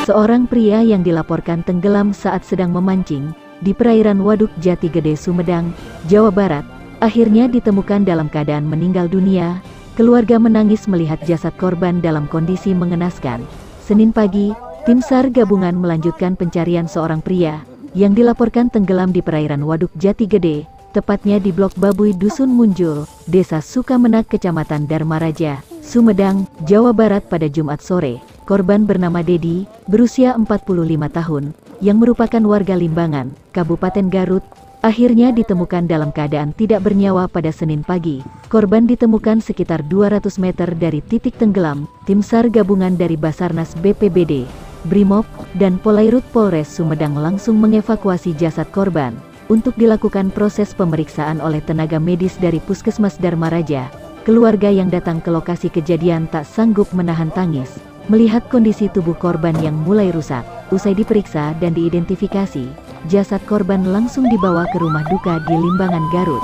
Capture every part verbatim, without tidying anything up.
Seorang pria yang dilaporkan tenggelam saat sedang memancing di perairan Waduk Jati Gede, Sumedang, Jawa Barat, akhirnya ditemukan dalam keadaan meninggal dunia. Keluarga menangis melihat jasad korban dalam kondisi mengenaskan. Senin pagi, tim SAR gabungan melanjutkan pencarian seorang pria yang dilaporkan tenggelam di perairan Waduk Jati Gede, tepatnya di Blok Babuy Dusun Munjul, Desa Sukamenak, Kecamatan Dharmaraja, Sumedang, Jawa Barat pada Jumat sore. Korban bernama Dedi, berusia empat puluh lima tahun, yang merupakan warga Limbangan, Kabupaten Garut, akhirnya ditemukan dalam keadaan tidak bernyawa pada Senin pagi. Korban ditemukan sekitar dua ratus meter dari titik tenggelam. Tim SAR gabungan dari Basarnas B P B D, Brimob, dan Polairut Polres Sumedang langsung mengevakuasi jasad korban untuk dilakukan proses pemeriksaan oleh tenaga medis dari Puskesmas Dharmaraja. Keluarga yang datang ke lokasi kejadian tak sanggup menahan tangis melihat kondisi tubuh korban yang mulai rusak. Usai diperiksa dan diidentifikasi, jasad korban langsung dibawa ke rumah duka di Limbangan, Garut.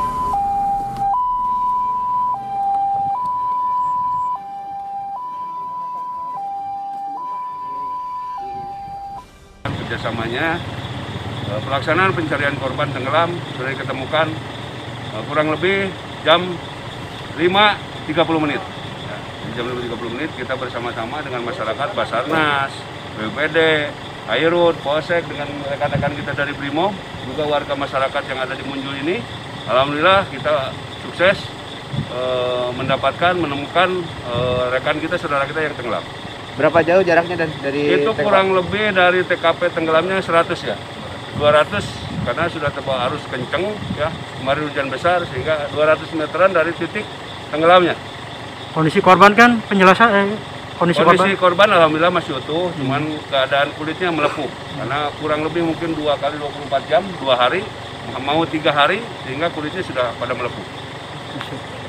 Kerjasamanya, pelaksanaan pencarian korban tenggelam sudah diketemukan kurang lebih jam lima tiga puluh menit. Jam lima tiga puluh menit kita bersama-sama dengan masyarakat, Basarnas, B P B D, Airut, Polsek, dengan rekan-rekan kita dari Brimob, juga warga masyarakat yang ada di Munjul ini. Alhamdulillah kita sukses e, mendapatkan, menemukan e, rekan kita, saudara kita yang tenggelam. Berapa jauh jaraknya dari, dari itu T K P? Kurang lebih dari T K P tenggelamnya seratus ya, dua ratus, karena sudah terbawa arus kenceng ya, kemarin hujan besar, sehingga dua ratus meteran dari titik tenggelamnya. Kondisi korban kan penjelasan eh, kondisi, kondisi korban? korban alhamdulillah masih utuh, hmm. cuman keadaan kulitnya melepuh karena kurang lebih mungkin dua kali dua puluh empat jam, dua hari, mau tiga hari, sehingga kulitnya sudah pada melepuh.